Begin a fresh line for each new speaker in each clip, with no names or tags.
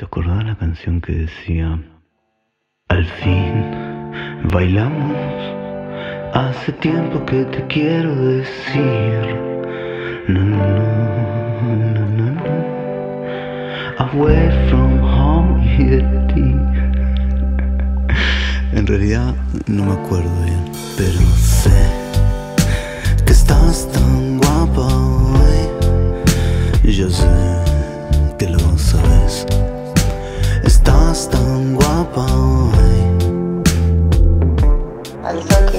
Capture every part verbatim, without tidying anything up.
¿Te acordás la canción que decía: al fin bailamos? Hace tiempo que te quiero decir. No, no, no, no, no. Away from home y de ti. En realidad no me acuerdo bien, pero sé que estás tan guapa hoy. Yo sé que lo sabes. Estás tan guapa hoy.
Al toque.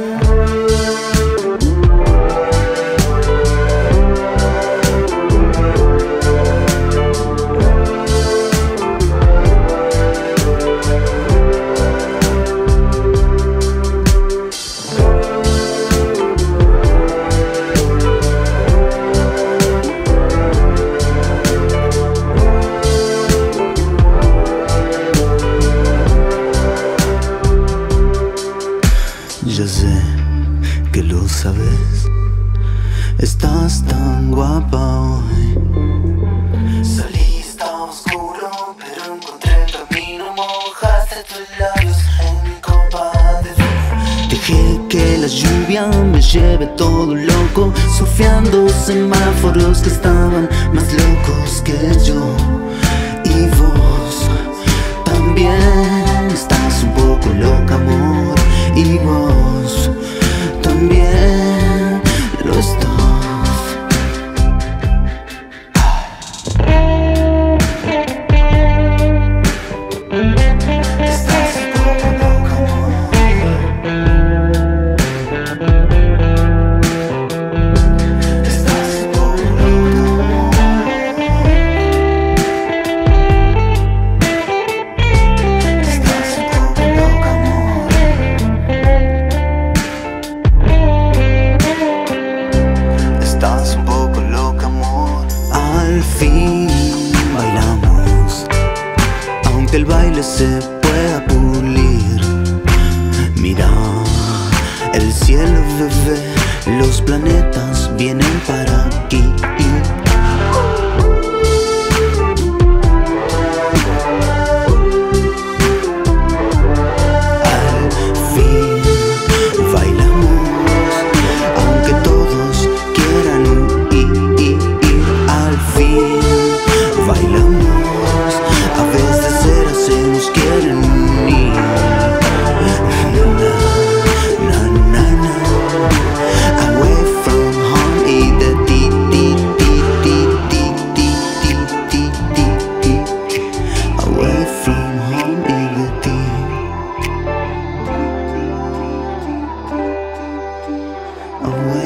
Ya sé que lo sabes. Estás tan guapa hoy. Salí, estaba oscuro, pero encontré el camino. Mojaste tus labios en mi copa de vino. Dejé que la lluvia me lleve todo loco, surfeando semáforos que estaban más locos que yo. Y vos también estás un poco loca, amor. Y vos también lo estás. Estás un poco loca, amor. Estás un poco loca, amor. Estás un poco loca, amor. Estás un poco loca, amor. Al fin bailamos, aunque el baile se pueda pulir. Mira el cielo, bebé, los planetas vienen para aquí. Al fin bailamos, aunque todos quieran huir. Al fin bailamos, a veces ceras se nos quieren unir. Na, na, na. Away from home y de ti, ti, ti, ti, ti, ti, ti, ti, ti, ti. Away from home y de ti. Away